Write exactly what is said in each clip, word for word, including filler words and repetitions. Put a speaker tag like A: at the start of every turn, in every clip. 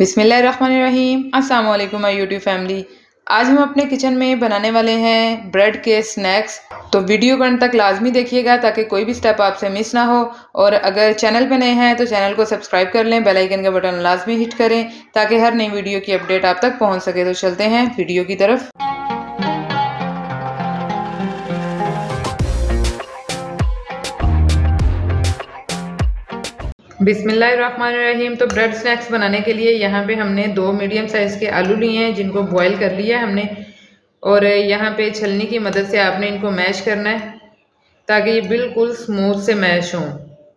A: बिस्मिल्लाहिर्रहमानिर्रहीम। अस्सलाम वालेकुम माय यूट्यूब फैमिली। आज हम अपने किचन में बनाने वाले हैं ब्रेड के स्नैक्स। तो वीडियो को अंत तक लाजमी देखिएगा ताकि कोई भी स्टेप आपसे मिस ना हो। और अगर चैनल पे नए हैं तो चैनल को सब्सक्राइब कर लें, बेल आइकन का बटन लाजमी हिट करें ताकि हर नई वीडियो की अपडेट आप तक पहुँच सके। तो चलते हैं वीडियो की तरफ। बिस्मिल्लाहिर्रहमानिर्रहीम। तो ब्रेड स्नैक्स बनाने के लिए यहाँ पे हमने दो मीडियम साइज़ के आलू लिए हैं जिनको बॉईल कर लिया है हमने। और यहाँ पे छलनी की मदद से आपने इनको मैश करना है ताकि ये बिल्कुल स्मूथ से मैश हों।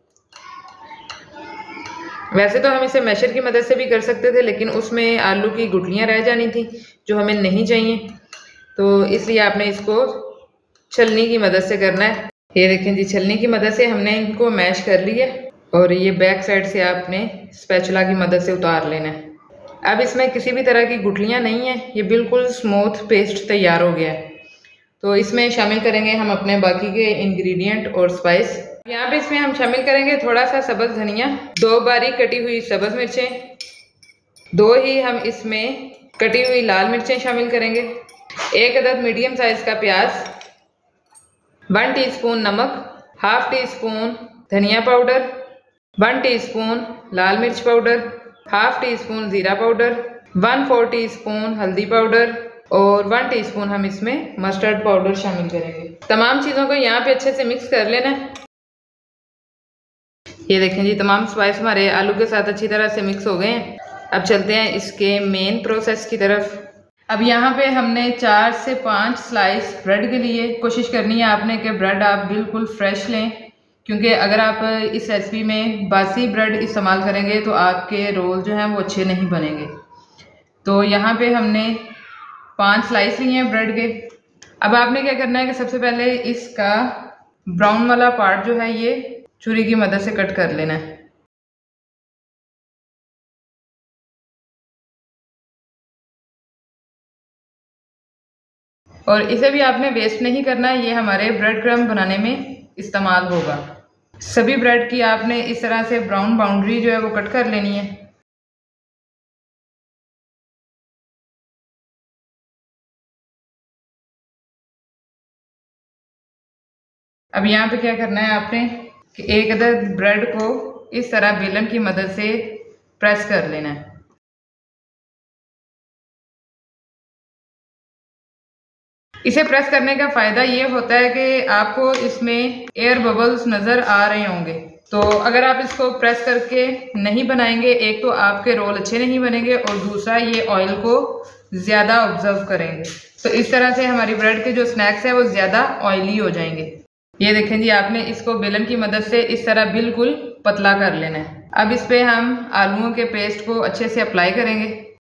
A: वैसे तो हम इसे मैशर की मदद से भी कर सकते थे, लेकिन उसमें आलू की गुठलियाँ रह जानी थी जो हमें नहीं चाहिए, तो इसलिए आपने इसको छलनी की मदद से करना है। ये देखें जी, छलनी की मदद से हमने इनको मैश कर लिया और ये बैक साइड से आपने स्पैचुला की मदद से उतार लेना है। अब इसमें किसी भी तरह की गुठलियाँ नहीं है, ये बिल्कुल स्मूथ पेस्ट तैयार हो गया है। तो इसमें शामिल करेंगे हम अपने बाकी के इंग्रेडिएंट और स्पाइस। यहाँ पे इसमें हम शामिल करेंगे थोड़ा सा सब्ज़ धनिया, दो बारीक कटी हुई सब्ज़ मिर्चें, दो ही हम इसमें कटी हुई लाल मिर्चें शामिल करेंगे, एक अदद मीडियम साइज़ का प्याज, वन टीस्पून नमक, हाफ टी स्पून धनिया पाउडर, वन टीस्पून लाल मिर्च पाउडर, हाफ टी स्पून ज़ीरा powder, one four teaspoon हल्दी पाउडर और वन टीस्पून हम इसमें मस्टर्ड पाउडर शामिल करेंगे। तमाम चीज़ों को यहाँ पे अच्छे से मिक्स कर लेना है। ये देखें जी, तमाम स्पाइस हमारे आलू के साथ अच्छी तरह से मिक्स हो गए हैं। अब चलते हैं इसके मेन प्रोसेस की तरफ। अब यहाँ पे हमने चार से पाँच स्लाइस ब्रेड के लिए कोशिश करनी है आपने कि ब्रेड आप बिल्कुल फ्रेश लें, क्योंकि अगर आप इस रेसिपी में बासी ब्रेड इस्तेमाल करेंगे तो आपके रोल जो हैं वो अच्छे नहीं बनेंगे। तो यहाँ पे हमने पांच स्लाइस लिए हैं ब्रेड के। अब आपने क्या करना है कि सबसे पहले इसका ब्राउन वाला पार्ट जो है ये छुरी की मदद से कट कर लेना है। और इसे भी आपने वेस्ट नहीं करना है, ये हमारे ब्रेड क्रम्ब बनाने में इस्तेमाल होगा। सभी ब्रेड की आपने इस तरह से ब्राउन बाउंड्री जो है वो कट कर लेनी है। अब यहाँ पे क्या करना है आपने कि एक अदद ब्रेड को इस तरह बेलन की मदद से प्रेस कर लेना है। इसे प्रेस करने का फ़ायदा ये होता है कि आपको इसमें एयर बबल्स नज़र आ रहे होंगे। तो अगर आप इसको प्रेस करके नहीं बनाएंगे, एक तो आपके रोल अच्छे नहीं बनेंगे और दूसरा ये ऑयल को ज़्यादा ऑब्जर्व करेंगे। तो इस तरह से हमारी ब्रेड के जो स्नैक्स हैं वो ज़्यादा ऑयली हो जाएंगे। ये देखें जी, आपने इसको बेलन की मदद से इस तरह बिल्कुल पतला कर लेना है। अब इस पर हम आलूओं के पेस्ट को अच्छे से अप्लाई करेंगे।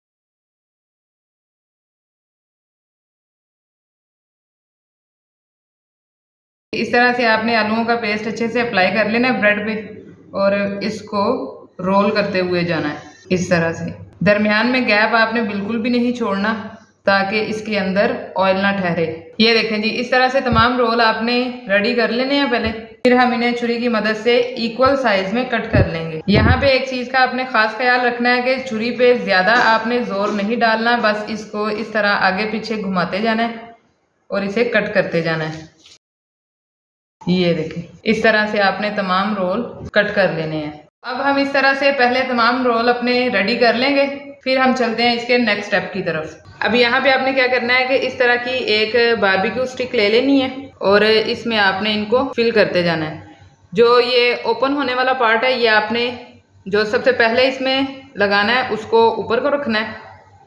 A: इस तरह से आपने आलूओं का पेस्ट अच्छे से अप्लाई कर लेना है ब्रेड पे और इसको रोल करते हुए जाना है इस तरह से। दरमियान में गैप आपने बिल्कुल भी नहीं छोड़ना ताकि इसके अंदर ऑयल ना ठहरे। ये देखें जी, इस तरह से तमाम रोल आपने रेडी कर लेने हैं पहले, फिर हम इन्हें छुरी की मदद से इक्वल साइज में कट कर लेंगे। यहाँ पे एक चीज़ का आपने खास ख्याल रखना है कि छुरी पे ज़्यादा आपने जोर नहीं डालना, बस इसको इस तरह आगे पीछे घुमाते जाना है और इसे कट करते जाना है। ये देखें, इस तरह से आपने तमाम रोल कट कर लेने हैं। अब हम इस तरह से पहले तमाम रोल अपने रेडी कर लेंगे, फिर हम चलते हैं इसके नेक्स्ट स्टेप की तरफ। अब यहाँ पे आपने क्या करना है कि इस तरह की एक बारबेक्यू स्टिक ले लेनी है और इसमें आपने इनको फिल करते जाना है। जो ये ओपन होने वाला पार्ट है ये आपने जो सबसे पहले इसमें लगाना है उसको ऊपर को रखना है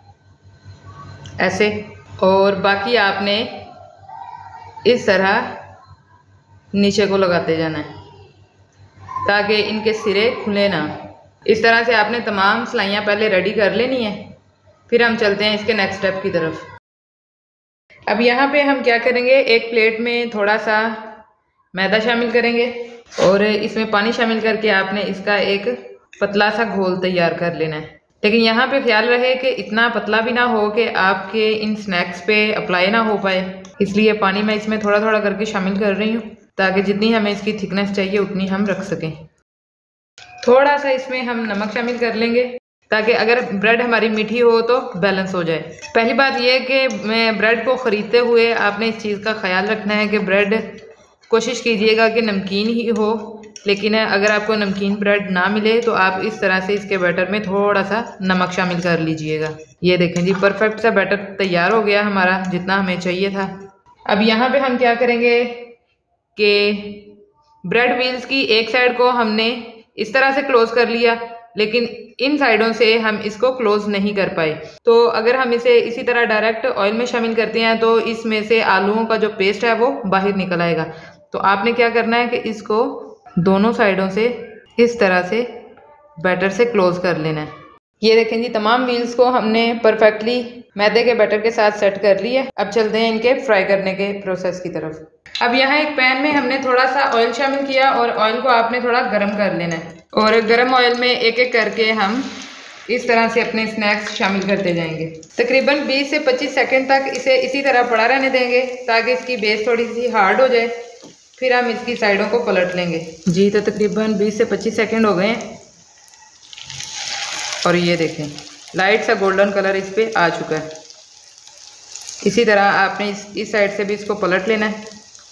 A: ऐसे, और बाकी आपने इस तरह नीचे को लगाते जाना है ताकि इनके सिरे खुले ना। इस तरह से आपने तमाम सिलाइयाँ पहले रेडी कर लेनी है, फिर हम चलते हैं इसके नेक्स्ट स्टेप की तरफ। अब यहाँ पे हम क्या करेंगे, एक प्लेट में थोड़ा सा मैदा शामिल करेंगे और इसमें पानी शामिल करके आपने इसका एक पतला सा घोल तैयार कर लेना है। लेकिन यहाँ पे ख्याल रहे कि इतना पतला भी ना हो कि आपके इन स्नैक्स पे अप्लाई ना हो पाए, इसलिए पानी मैं इसमें थोड़ा थोड़ा करके शामिल कर रही हूँ ताकि जितनी हमें इसकी थिकनेस चाहिए उतनी हम रख सकें। थोड़ा सा इसमें हम नमक शामिल कर लेंगे ताकि अगर ब्रेड हमारी मीठी हो तो बैलेंस हो जाए। पहली बात यह कि मैं ब्रेड को ख़रीदते हुए आपने इस चीज़ का ख्याल रखना है कि ब्रेड कोशिश कीजिएगा कि नमकीन ही हो, लेकिन अगर आपको नमकीन ब्रेड ना मिले तो आप इस तरह से इसके बैटर में थोड़ा सा नमक शामिल कर लीजिएगा। ये देखें जी, परफेक्ट सा बैटर तैयार हो गया हमारा, जितना हमें चाहिए था। अब यहाँ पे हम क्या करेंगे कि ब्रेड व्हील्स की एक साइड को हमने इस तरह से क्लोज कर लिया, लेकिन इन साइडों से हम इसको क्लोज नहीं कर पाए। तो अगर हम इसे इसी तरह डायरेक्ट ऑयल में शामिल करते हैं तो इसमें से आलूओं का जो पेस्ट है वो बाहर निकल आएगा। तो आपने क्या करना है कि इसको दोनों साइडों से इस तरह से बैटर से क्लोज कर लेना है। ये देखें जी, तमाम व्हील्स को हमने परफेक्टली मैदे के बैटर के साथ सेट कर लिया। अब चलते हैं इनके फ्राई करने के प्रोसेस की तरफ। अब यहाँ एक पैन में हमने थोड़ा सा ऑयल शामिल किया और ऑयल को आपने थोड़ा गर्म कर लेना है, और गर्म ऑयल में एक एक करके हम इस तरह से अपने स्नैक्स शामिल करते जाएंगे। तकरीबन बीस से पच्चीस सेकंड तक इसे इसी तरह पड़ा रहने देंगे ताकि इसकी बेस थोड़ी सी हार्ड हो जाए। फिर हम इसकी साइडों को पलट लेंगे जी। तो तकरीबन बीस से पच्चीस सेकंड हो गए हैं और ये देखें लाइट सा गोल्डन कलर इस पे आ चुका है। इसी तरह आपने इस इस साइड से भी इसको पलट लेना है।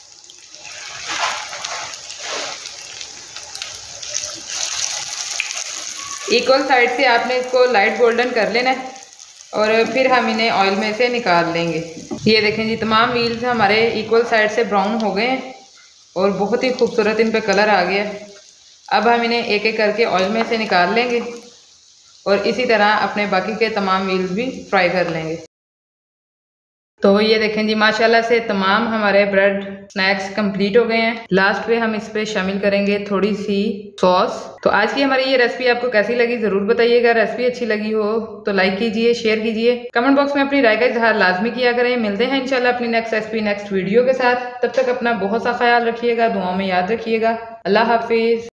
A: इक्वल साइड से आपने इसको लाइट गोल्डन कर लेना है और फिर हम इन्हें ऑयल में से निकाल लेंगे। ये देखें जी, तमाम व्हील्स हमारे इक्वल साइड से ब्राउन हो गए हैं और बहुत ही खूबसूरत इन पे कलर आ गया। अब हम इन्हें एक एक करके ऑयल में से निकाल लेंगे और इसी तरह अपने बाकी के तमाम व्हील्स भी फ्राई कर लेंगे। तो ये देखें जी, माशाल्लाह से तमाम हमारे ब्रेड स्नैक्स कंप्लीट हो गए हैं। लास्ट पे हम इस पे शामिल करेंगे थोड़ी सी सॉस। तो आज की हमारी ये रेसिपी आपको कैसी लगी ज़रूर बताइएगा। रेसिपी अच्छी लगी हो तो लाइक कीजिए, शेयर कीजिए, कमेंट बॉक्स में अपनी राय का इजहार लाजमी किया करें। मिलते हैं इंशाल्लाह अपनी नेक्स्ट रेसिपी नेक्स्ट वीडियो के साथ। तब तक अपना बहुत सा ख्याल रखिएगा, दुआओं में याद रखिएगा। अल्लाह हाफिज़।